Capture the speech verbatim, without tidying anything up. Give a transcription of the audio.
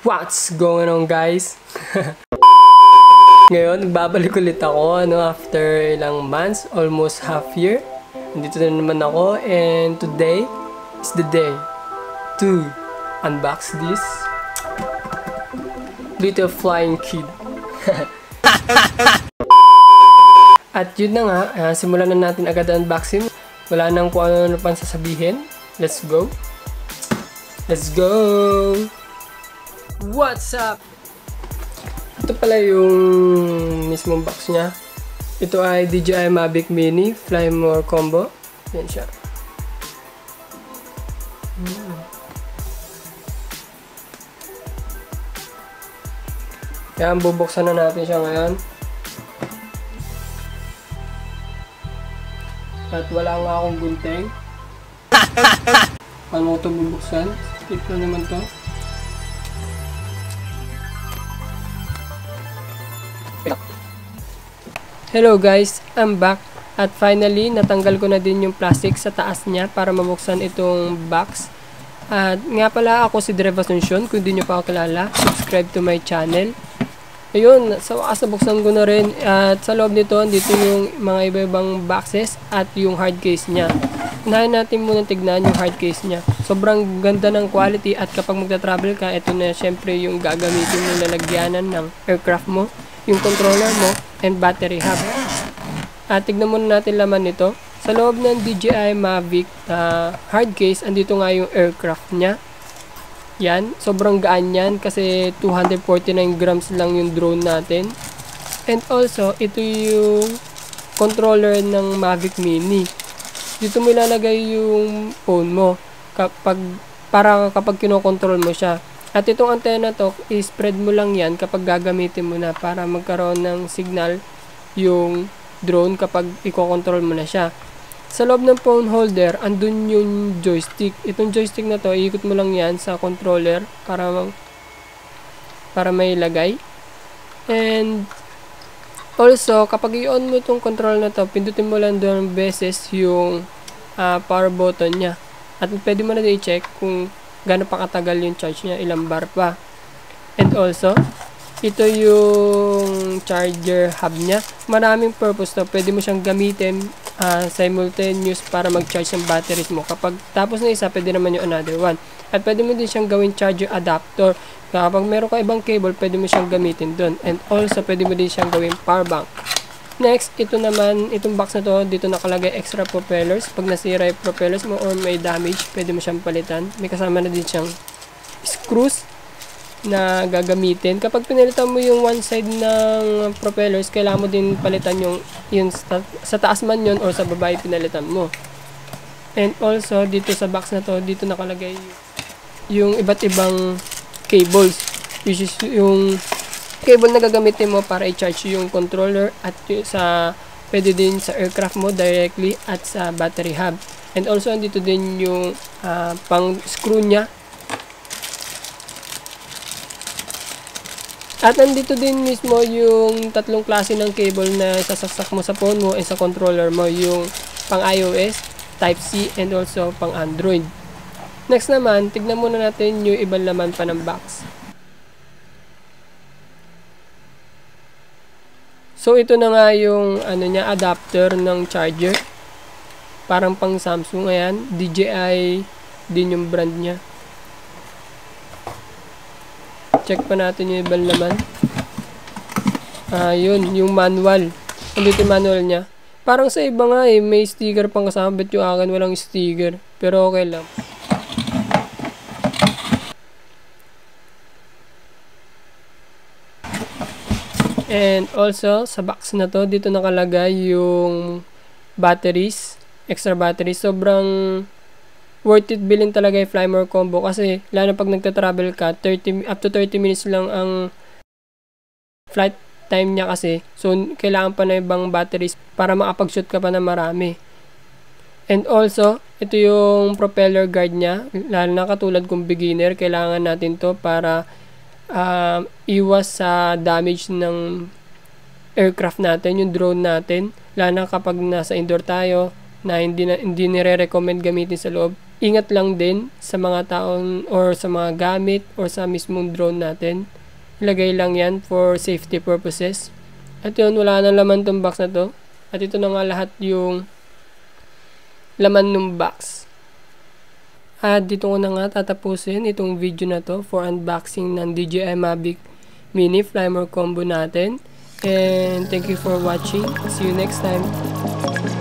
What's going on, guys? Ngayon, babalik ulit ako ano, after ilang months, almost half year. Nandito na naman ako, and today is the day to unbox this little flying kid. At yun na nga, uh, simulan na natin agad ang unboxing. Wala nang kung ano na pang sasabihin. Let's go! Let's go! What's up? Ito pala yung mismong box niya. Ito ay D J I Mavic Mini Fly More Combo. Yan siya. Hmm. Kaya bubuksan na natin siya ngayon. At wala nga akong gunting. Paano ko ito bubuksan? Stick na naman to. Hello guys, I'm back. At finally, natanggal ko na din yung plastic sa taas niya para mabuksan itong box. At nga pala, ako si Drev Asuncion. Kung di nyo pa ako kilala, subscribe to my channel. Ayun, sa wakas nabuksan ko na rin. At sa loob nito, dito yung mga iba-ibang boxes at yung hard case niya. Unahin natin muna tignan yung hard case niya. Sobrang ganda ng quality at kapag magta-travel ka, ito na syempre yung gagamitin yung lalagyanan ng aircraft mo, yung controller mo, and battery hub. At tignan muna natin laman nito. Sa loob ng D J I Mavic uh, hard case, andito nga yung aircraft niya. Yan, sobrang gaan yan kasi two hundred forty-nine grams lang yung drone natin. And also, ito yung controller ng Mavic Mini. Dito mo ilalagay yung phone mo kapag, para kapag kinokontrol mo siya. At itong antena to, i-spread mo lang yan kapag gagamitin mo na para magkaroon ng signal yung drone kapag i-control mo na siya. Sa loob ng phone holder, andun yung joystick. Itong joystick na to, iikot mo lang yan sa controller para, para may lagay. And also, kapag i-on mo itong control na to, pindutin mo lang doon beses yung uh, power button niya. At pwede mo na i-check kung gaano pa katagal yung charge niya, ilang bar pa. And also, ito yung charger hub niya. Maraming purpose to. Pwede mo siyang gamitin uh, simultaneous para mag-charge ng batteries mo. Kapag tapos na isa, pwede naman yung another one. At pwede mo din siyang gawin charger adapter. Kapag meron ka ibang cable, pwede mo siyang gamitin doon. And also, pwede mo din siyang gawin power bank. Next, ito naman, itong box na to, dito nakalagay extra propellers. Pag nasira yung propellers mo or may damage, pwede mo siyang palitan. May kasama na din siyang screws na gagamitin. Kapag pinalitan mo yung one side ng propellers, kailangan mo din palitan yung, yung sa, sa taas man yun or sa baba pinalitan mo. And also, dito sa box na to, dito nakalagay yung iba't ibang cables. Which is yung cable na gagamitin mo para i-charge yung controller at yung sa pwede din sa aircraft mo directly at sa battery hub. And also andito din yung uh, pang screw niya. At nandito din mismo yung tatlong klase ng cable na sasaksak mo sa phone mo and sa controller mo, yung pang iOS, Type C, and also pang Android. Next naman, tignan muna natin yung ibang laman pa ng box. So ito na nga yung ano niya, adapter ng charger. Parang pang Samsung, ayan. D J I din yung brand niya. Check pa natin yung ibang laman. Ah, yun, yung manual. Andito yung manual niya. Parang sa iba nga eh, may sticker pang kasama. Bet yung akin walang sticker. Pero okay lang. And also, sa box na to, dito nakalagay yung batteries, extra batteries. Sobrang worth it bilhin talaga yung Fly More Combo kasi lalo pag nagta-travel ka, thirty, up to thirty minutes lang ang flight time niya kasi. So, kailangan pa na ibang batteries para makapag-shoot ka pa na marami. And also, ito yung propeller guard niya. Lalo na katulad kung beginner, kailangan natin to para Uh, iwas sa damage ng aircraft natin, yung drone natin, lalo na kapag nasa indoor tayo na hindi, na, hindi nire-recommend gamitin sa loob ingat lang din sa mga taon or sa mga gamit or sa mismong drone natin. Ilagay lang yan for safety purposes. At yun, wala na laman tong box na to. At ito na nga lahat yung laman ng box. At dito ko na nga tatapusin itong video na to for unboxing ng D J I Mavic Mini Flymore combo natin. And thank you for watching. See you next time.